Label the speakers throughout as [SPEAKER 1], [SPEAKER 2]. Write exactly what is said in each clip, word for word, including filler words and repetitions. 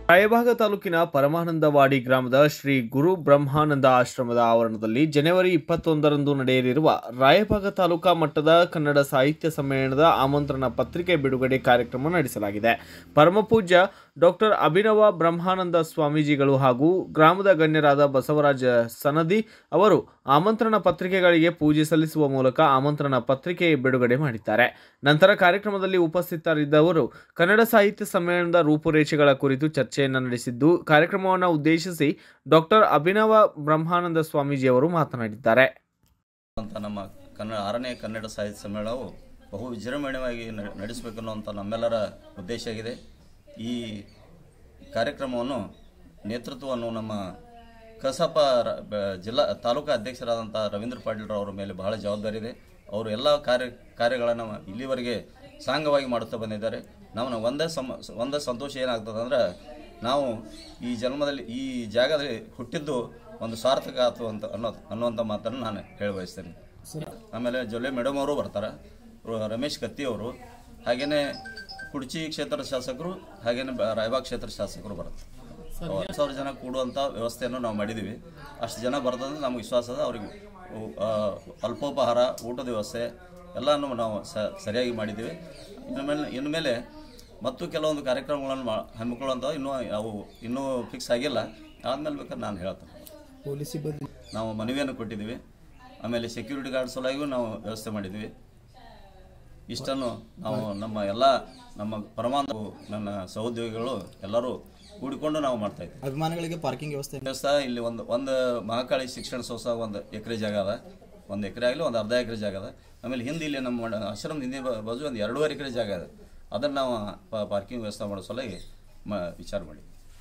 [SPEAKER 1] ರಾಯಬಾಗ ತಾಲೂಕಿನ ಪರಮಾನಂದವಾಡಿ ಗ್ರಾಮದ ಶ್ರೀ ಗುರು ಬ್ರಹ್ಮಾನಂದ ಆಶ್ರಮದ ಆವರಣದಲ್ಲಿ ಜನವರಿ ಇಪ್ಪತ್ತೊಂದರಂದು ನಡೆಯಲಿರುವ ರಾಯಬಾಗ ತಾಲೂಕಾ ಮಟ್ಟದ ಕನ್ನಡ ಸಾಹಿತ್ಯ ಸಮ್ಮೇಳನದ ಆಮಂತ್ರಣ ಪತ್ರಿಕೆ ಬಿಡುಗಡೆ ಕಾರ್ಯಕ್ರಮ ನಡೆಸಲಾಗಿದೆ. ಪರಮಪೂಜ್ಯ ಡಾಕ್ಟರ್ ಅಭಿನವ ಬ್ರಹ್ಮಾನಂದ ಸ್ವಾಮೀಜಿಗಳು ಹಾಗೂ ಗ್ರಾಮದ ಗಣ್ಯರಾದ ಬಸವರಾಜ ಸನದಿ ಅವರು ಆಮಂತ್ರಣ ಪತ್ರಿಕೆಗಳಿಗೆ ಪೂಜೆ ಸಲ್ಲಿಸುವ ಮೂಲಕ ಆಮಂತ್ರಣ ಪತ್ರಿಕೆ ಬಿಡುಗಡೆ ಮಾಡಿದ್ದಾರೆ. ನಂತರ ಕಾರ್ಯಕ್ರಮದಲ್ಲಿ ಉಪಸ್ಥಿತರಿದ್ದವರು ಕನ್ನಡ ಸಾಹಿತ್ಯ ಸಮ್ಮೇಳನದ ರೂಪುರೇಷೆಗಳ ಕುರಿತು ಚರ್ಚೆಯನ್ನು ನಡೆಸಿದ್ದು, ಕಾರ್ಯಕ್ರಮವನ್ನು ಉದ್ದೇಶಿಸಿ ಡಾಕ್ಟರ್ ಅಭಿನವ ಬ್ರಹ್ಮಾನಂದ ಸ್ವಾಮೀಜಿ ಅವರು ಮಾತನಾಡಿದ್ದಾರೆ.
[SPEAKER 2] ನಮ್ಮ ಕನ್ನಡ ಆರನೇ ಕನ್ನಡ ಸಾಹಿತ್ಯ ಸಮ್ಮೇಳನವು ಬಹು ವಿಜೃಂಭಣೆಯಾಗಿ ನಡೆಸಬೇಕು ಅನ್ನುವಂಥ ನಮ್ಮೆಲ್ಲರ ಉದ್ದೇಶ ಆಗಿದೆ. ಈ ಕಾರ್ಯಕ್ರಮವನ್ನು ನೇತೃತ್ವವನ್ನು ನಮ್ಮ ಕಸಾಪ ಜಿಲ್ಲಾ ತಾಲೂಕಾ ಅಧ್ಯಕ್ಷರಾದಂಥ ರವೀಂದ್ರ ಪಾಟೀಲ್ ಅವರ ಮೇಲೆ ಬಹಳ ಜವಾಬ್ದಾರಿ ಇದೆ. ಅವರು ಎಲ್ಲ ಕಾರ್ಯ ಕಾರ್ಯಗಳನ್ನು ಇಲ್ಲಿವರೆಗೆ ಸಾಂಗವಾಗಿ ಮಾಡುತ್ತಾ ಬಂದಿದ್ದಾರೆ. ನಾವು ಒಂದೇ ಸಮ ಒಂದೇ ಸಂತೋಷ ಏನಾಗ್ತದೆ ಅಂದ್ರೆ, ನಾವು ಈ ಜನ್ಮದಲ್ಲಿ ಈ ಜಾಗದಲ್ಲಿ ಹುಟ್ಟಿದ್ದು ಒಂದು ಸಾರ್ಥಕ ಆಯ್ತು ಅಂತ ಅನ್ನೋ ಅನ್ನುವಂಥ ಮಾತನ್ನು ನಾನು ಹೇಳಿ ಬಯಸ್ತೇನೆ. ಆಮೇಲೆ ಜೊಲ್ಲೆ ಮೇಡಮ್ ಅವರು ಬರ್ತಾರೆ, ರಮೇಶ್ ಕತ್ತಿ ಅವರು, ಹಾಗೆಯೇ ಕುಡ್ಚಿ ಕ್ಷೇತ್ರದ ಶಾಸಕರು, ಹಾಗೆಯೇ ರಾಯಬಾಗ್ ಕ್ಷೇತ್ರದ ಶಾಸಕರು ಬರ್ತಾರೆ. ಹತ್ತು ಸಾವಿರ ಜನ ಕೂಡುವಂಥ ವ್ಯವಸ್ಥೆಯನ್ನು ನಾವು ಮಾಡಿದ್ದೀವಿ. ಅಷ್ಟು ಜನ ಬರ್ತಂದ್ರೆ ನಮಗೆ ವಿಶ್ವಾಸ ಅದ. ಅವ್ರಿಗೆ ಅಲ್ಪೋಪಹಾರ, ಊಟದ ವ್ಯವಸ್ಥೆ ಎಲ್ಲನೂ ನಾವು ಸರಿಯಾಗಿ ಮಾಡಿದ್ದೀವಿ. ಇನ್ನು ಮೇಲೆ ಇನ್ನು ಮೇಲೆ ಮತ್ತು ಕೆಲವೊಂದು ಕಾರ್ಯಕ್ರಮಗಳನ್ನು ಹಮ್ಮಿಕೊಳ್ಳುವಂಥ ಇನ್ನೂ ಅವು ಇನ್ನೂ ಫಿಕ್ಸ್ ಆಗಿಲ್ಲ. ಆದಮೇಲೆ ಬೇಕಾದ್ರೆ ನಾನು ಹೇಳ್ತೇನೆ.
[SPEAKER 3] ಪೊಲೀಸ್
[SPEAKER 2] ನಾವು ಮನವಿಯನ್ನು ಕೊಟ್ಟಿದ್ದೀವಿ. ಆಮೇಲೆ ಸೆಕ್ಯೂರಿಟಿ ಗಾರ್ಡ್ ಸಲುವಾಗಿಯೂ ನಾವು ವ್ಯವಸ್ಥೆ ಮಾಡಿದ್ದೀವಿ. ಇಷ್ಟನ್ನು ನಾವು ನಮ್ಮ ಎಲ್ಲ ನಮ್ಮ ಪರಮಾನಂದ ನನ್ನ ಸಹೋದ್ಯೋಗಿಗಳು ಎಲ್ಲರೂ ಕೂಡಿಕೊಂಡು ನಾವು ಮಾಡ್ತಾ ಇದ್ದೀವಿ.
[SPEAKER 3] ಅಭಿಮಾನಿಗಳಿಗೆ ಪಾರ್ಕಿಂಗ್ ವ್ಯವಸ್ಥೆ
[SPEAKER 2] ವ್ಯವಸ್ಥೆ ಇಲ್ಲಿ ಒಂದು ಒಂದು ಮಹಾಕಾಳಿ ಶಿಕ್ಷಣ ಸಂಸ್ಥೆ ಒಂದು ಎಕರೆ ಜಾಗ ಅದ, ಒಂದು ಎಕರೆ ಆಗಲಿ ಒಂದು ಅರ್ಧ ಎಕರೆ ಜಾಗ ಅದ. ಆಮೇಲೆ ಹಿಂದೆ ಇಲ್ಲಿ ನಮ್ಮ ಆಶ್ರಮದ ಹಿಂದೆ ಬಾಜು ಒಂದು ಎರಡೂವರೆ ಎಕರೆ ಜಾಗ ಇದೆ. ಅದನ್ನು ನಾವು ಪಾರ್ಕಿಂಗ್ ವ್ಯವಸ್ಥೆ ಮಾಡೋ ಸಲುವಾಗಿ ಮ ವಿಚಾರ ಮಾಡಿ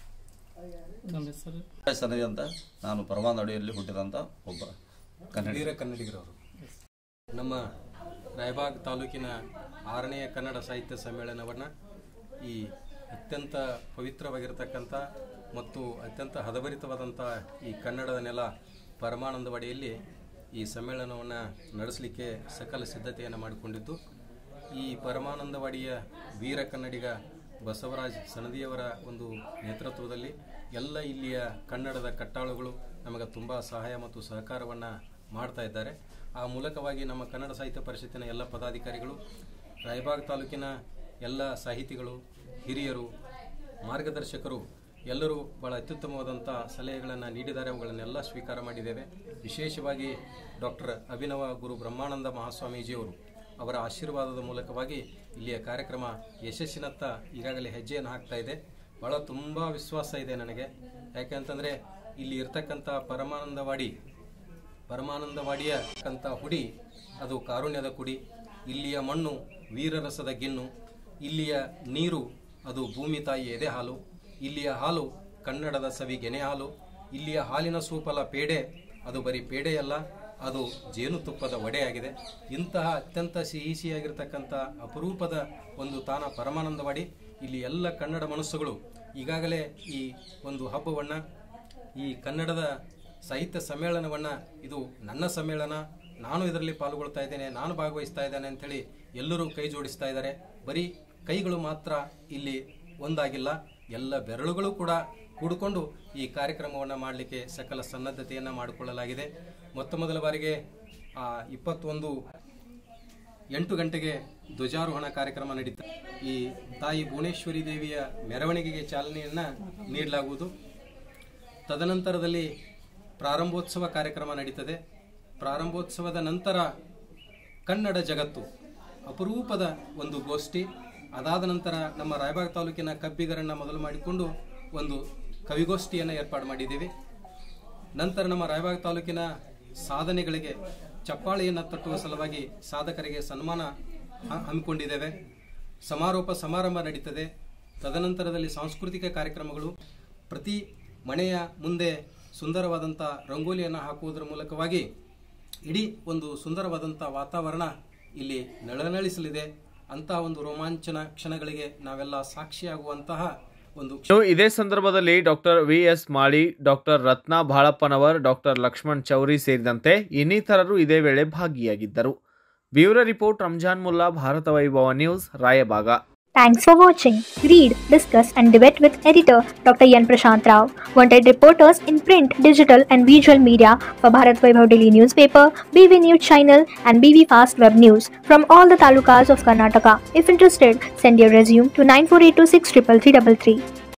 [SPEAKER 2] ಸನದಿ ಅಂತ ನಾನು ಪರಮಾನಂದವಾಡಿಯಲ್ಲಿ ಹುಟ್ಟಿದಂಥ ಒಬ್ಬ
[SPEAKER 4] ಕನ್ನಡ ಕನ್ನಡಿಗರವರು. ನಮ್ಮ ರಾಯಬಾಗ್ ತಾಲೂಕಿನ ಆರನೆಯ ಕನ್ನಡ ಸಾಹಿತ್ಯ ಸಮ್ಮೇಳನವನ್ನು ಈ ಅತ್ಯಂತ ಪವಿತ್ರವಾಗಿರತಕ್ಕಂಥ ಮತ್ತು ಅತ್ಯಂತ ಹದಭರಿತವಾದಂಥ ಈ ಕನ್ನಡದ ನೆಲ ಪರಮಾನಂದವಾಡಿಯಲ್ಲಿ ಈ ಸಮ್ಮೇಳನವನ್ನು ನಡೆಸಲಿಕ್ಕೆ ಸಕಲ ಸಿದ್ಧತೆಯನ್ನು ಮಾಡಿಕೊಂಡಿದ್ದು, ಈ ಪರಮಾನಂದವಾಡಿಯ ವೀರ ಕನ್ನಡಿಗ ಬಸವರಾಜ್ ಸನದಿಯವರ ಒಂದು ನೇತೃತ್ವದಲ್ಲಿ ಎಲ್ಲ ಇಲ್ಲಿಯ ಕನ್ನಡದ ಕಟ್ಟಾಳುಗಳು ನಮಗೆ ತುಂಬ ಸಹಾಯ ಮತ್ತು ಸಹಕಾರವನ್ನು ಮಾಡ್ತಾ ಇದ್ದಾರೆ. ಆ ಮೂಲಕವಾಗಿ ನಮ್ಮ ಕನ್ನಡ ಸಾಹಿತ್ಯ ಪರಿಷತ್ತಿನ ಎಲ್ಲ ಪದಾಧಿಕಾರಿಗಳು, ರಾಯಬಾಗ್ ತಾಲೂಕಿನ ಎಲ್ಲ ಸಾಹಿತಿಗಳು, ಹಿರಿಯರು, ಮಾರ್ಗದರ್ಶಕರು ಎಲ್ಲರೂ ಭಾಳ ಅತ್ಯುತ್ತಮವಾದಂಥ ಸಲಹೆಗಳನ್ನು ನೀಡಿದ್ದಾರೆ. ಅವುಗಳನ್ನೆಲ್ಲ ಸ್ವೀಕಾರ ಮಾಡಿದ್ದೇವೆ. ವಿಶೇಷವಾಗಿ ಡಾಕ್ಟರ್ ಅಭಿನವ ಗುರು ಬ್ರಹ್ಮಾನಂದ ಮಹಾಸ್ವಾಮೀಜಿಯವರು ಅವರ ಆಶೀರ್ವಾದದ ಮೂಲಕವಾಗಿ ಇಲ್ಲಿಯ ಕಾರ್ಯಕ್ರಮ ಯಶಸ್ಸಿನತ್ತ ಈಗಾಗಲೇ ಹೆಜ್ಜೆಯನ್ನು ಹಾಕ್ತಾ ಇದೆ. ಭಾಳ ತುಂಬ ವಿಶ್ವಾಸ ಇದೆ ನನಗೆ. ಯಾಕೆಂತಂದರೆ ಇಲ್ಲಿ ಇರ್ತಕ್ಕಂಥ ಪರಮಾನಂದವಾಡಿ ಪರಮಾನಂದವಾಡಿಯ ಕಂಥ ಹುಡಿ ಅದು ಕಾರುಣ್ಯದ ಕುಡಿ. ಇಲ್ಲಿಯ ಮಣ್ಣು ವೀರರಸದ ಗಿಣ್ಣು. ಇಲ್ಲಿಯ ನೀರು ಅದು ಭೂಮಿ ತಾಯಿ ಎದೆ ಹಾಲು. ಇಲ್ಲಿಯ ಹಾಲು ಕನ್ನಡದ ಸವಿ ಗೆನೆ ಹಾಲು. ಇಲ್ಲಿಯ ಹಾಲಿನ ಸೂಪಲ ಪೇಡೆ ಅದು ಬರೀ ಪೇಡೆಯಲ್ಲ, ಅದು ಜೇನುತುಪ್ಪದ ಒಡೆಯಾಗಿದೆ. ಇಂತಹ ಅತ್ಯಂತ ಸಿಹಿ ಸಿಹಿಯಾಗಿರ್ತಕ್ಕಂಥ ಅಪರೂಪದ ಒಂದು ತಾಣ ಪರಮಾನಂದವಾಡಿ. ಇಲ್ಲಿ ಎಲ್ಲ ಕನ್ನಡ ಮನಸ್ಸುಗಳು ಈಗಾಗಲೇ ಈ ಒಂದು ಹಬ್ಬವನ್ನು, ಈ ಕನ್ನಡದ ಸಾಹಿತ್ಯ ಸಮ್ಮೇಳನವನ್ನು, ಇದು ನನ್ನ ಸಮ್ಮೇಳನ, ನಾನು ಇದರಲ್ಲಿ ಪಾಲ್ಗೊಳ್ತಾ ಇದ್ದೇನೆ, ನಾನು ಭಾಗವಹಿಸ್ತಾ ಇದ್ದೇನೆ ಅಂಥೇಳಿ ಎಲ್ಲರೂ ಕೈ ಜೋಡಿಸ್ತಾ ಇದ್ದಾರೆ. ಬರೀ ಕೈಗಳು ಮಾತ್ರ ಇಲ್ಲಿ ಒಂದಾಗಿಲ್ಲ, ಎಲ್ಲ ಬೆರಳುಗಳು ಕೂಡ ಕೂಡಿಕೊಂಡು ಈ ಕಾರ್ಯಕ್ರಮವನ್ನು ಮಾಡಲಿಕ್ಕೆ ಸಕಲ ಸನ್ನದ್ಧತೆಯನ್ನು ಮಾಡಿಕೊಳ್ಳಲಾಗಿದೆ. ಮೊತ್ತ ಮೊದಲ ಬಾರಿಗೆ ಆ ಇಪ್ಪತ್ತೊಂದು ಎಂಟು ಗಂಟೆಗೆ ಧ್ವಜಾರೋಹಣ ಕಾರ್ಯಕ್ರಮ ನಡೀತದೆ. ಈ ತಾಯಿ ಭುವನೇಶ್ವರಿ ದೇವಿಯ ಮೆರವಣಿಗೆಗೆ ಚಾಲನೆಯನ್ನು ನೀಡಲಾಗುವುದು. ತದನಂತರದಲ್ಲಿ ಪ್ರಾರಂಭೋತ್ಸವ ಕಾರ್ಯಕ್ರಮ ನಡೀತದೆ. ಪ್ರಾರಂಭೋತ್ಸವದ ನಂತರ ಕನ್ನಡ ಜಗತ್ತು ಅಪರೂಪದ ಒಂದು ಗೋಷ್ಠಿ. ಅದಾದ ನಂತರ ನಮ್ಮ ರಾಯಬಾಗ್ ತಾಲೂಕಿನ ಕಬ್ಬಿಗರನ್ನು ಮೊದಲು ಮಾಡಿಕೊಂಡು ಒಂದು ಕವಿಗೋಷ್ಠಿಯನ್ನು ಏರ್ಪಾಡು ಮಾಡಿದ್ದೀವಿ. ನಂತರ ನಮ್ಮ ರಾಯಬಾಗ್ ತಾಲೂಕಿನ ಸಾಧನೆಗಳಿಗೆ ಚಪ್ಪಾಳೆಯನ್ನು ತಟ್ಟುವ ಸಲುವಾಗಿ ಸಾಧಕರಿಗೆ ಸನ್ಮಾನ ಹಮ್ಮಿಕೊಂಡಿದ್ದೇವೆ. ಸಮಾರೋಪ ಸಮಾರಂಭ ನಡೀತದೆ. ತದನಂತರದಲ್ಲಿ ಸಾಂಸ್ಕೃತಿಕ ಕಾರ್ಯಕ್ರಮಗಳು. ಪ್ರತಿ ಮನೆಯ ಮುಂದೆ ಸುಂದರವಾದಂಥ ರಂಗೋಲಿಯನ್ನು ಹಾಕುವುದರ ಮೂಲಕವಾಗಿ ಇಡೀ ಒಂದು ಸುಂದರವಾದಂಥ ವಾತಾವರಣ ಇಲ್ಲಿ ನಳನಳಿಸಲಿದೆ. ಅಂತಹ ಒಂದು ರೋಮಾಂಚನ ಕ್ಷಣಗಳಿಗೆ ನಾವೆಲ್ಲ ಸಾಕ್ಷಿಯಾಗುವಂತಹ ಒಂದು.
[SPEAKER 1] ಇದೇ ಸಂದರ್ಭದಲ್ಲಿ doctor V S Mali, doctor Ratna Balappanavar, doctor Lakshman Chouri ಸೇರಿದಂತೆ ಇನ್ನಿತರರು ಇದೇ ವೇಳೆ ಭಾಗಿಯಾಗಿದ್ದರು. Bureau report Ramzan Mulla, Bharat Vaibhav news, Raibag.
[SPEAKER 5] Thanks for watching. Read, discuss, and debate with editor Doctor Yan Prashant Rao. Wanted reporters in print, digital, and visual media for Bharat Vaibhav Daily Newspaper, B V News Channel, and B V Fast Web News from all the talukas of Karnataka. If interested, send your resume to nine four eight two six three three three three.